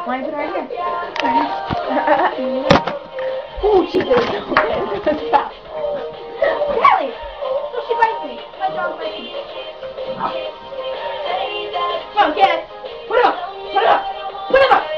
Want to put it right here? Oh, she did it. Okay, stop. Really? So she bites me. My dog bites me. Come on, get it. Put it up. Put it up. Put it up.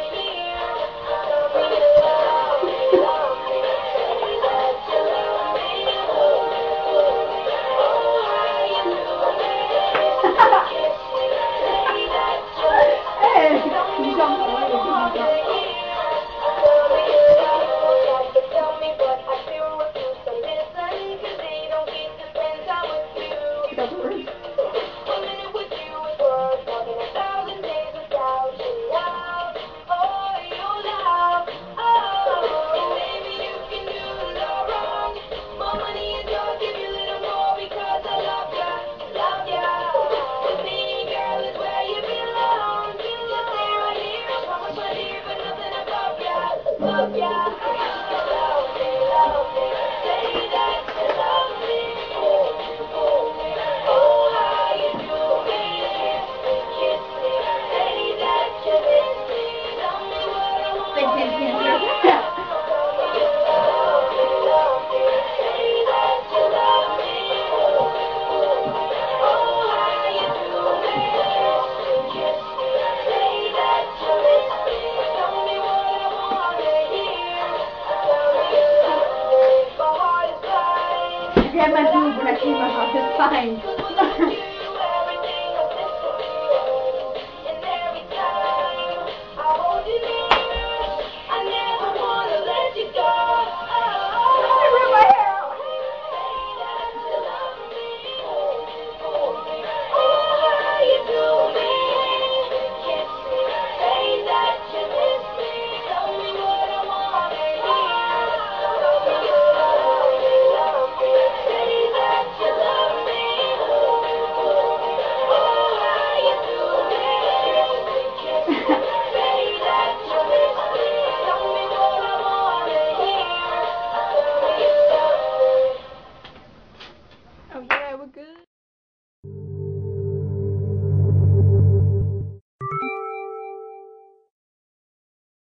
I grabbed my boob when I came out. It's fine.